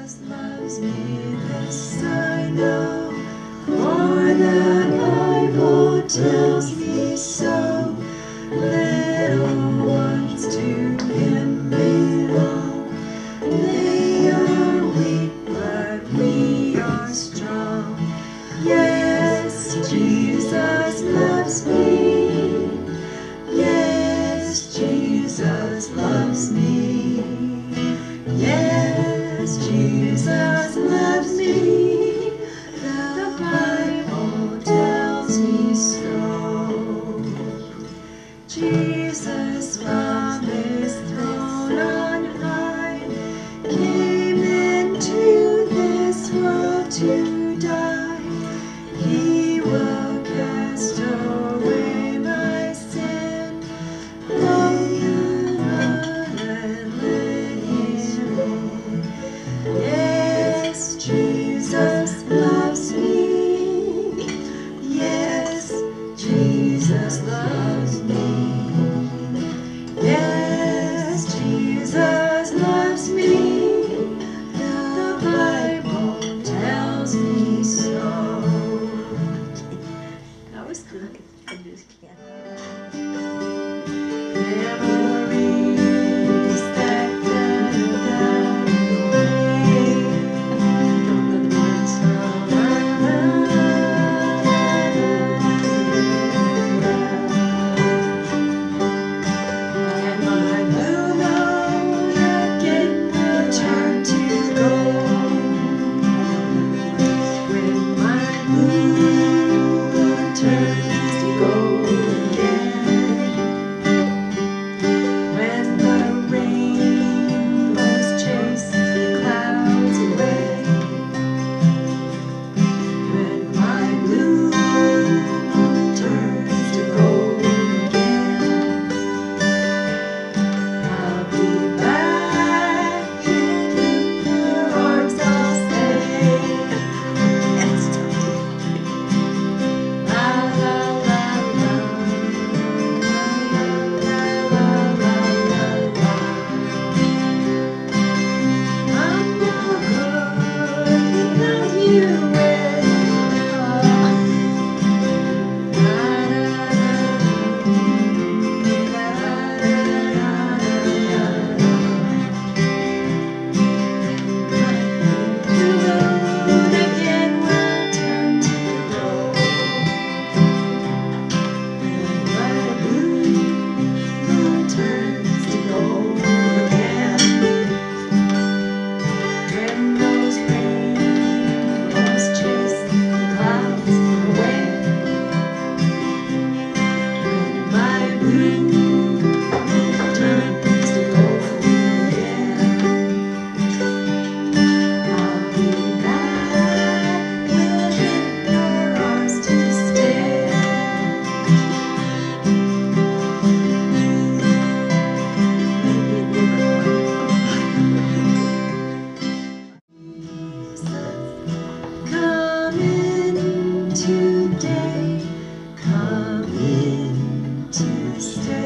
Jesus loves me, this I know, for the Bible tells me so. Little ones to Him belong. They are weak, but we are strong. Yes, Jesus loves me. Yes, Jesus loves me. Yes, Jesus loves me. The Bible tells me so. Jesus from His throne on high came into this world to die. He will cast away my sin. Open and let Him in. Yes, Jesus loves me. Yes, Jesus loves me. Yes, Jesus loves me. The Bible tells me so. That was good. I just can't. Memories that die away. Don't know the words. And my blue moon again will turn to gold. When my blue turns to gold again. When the rainbows chase the clouds away. When my blue turns to gold again. I'll be back in your arms, I'll stay. It's la la la la la la la I'm no good without you again will turn to gold. My blue turns to gold again. When those rainbows chase the clouds away. When my blue turns to gold again. I'll be back within your arms to stay. Come in today, come in to stay.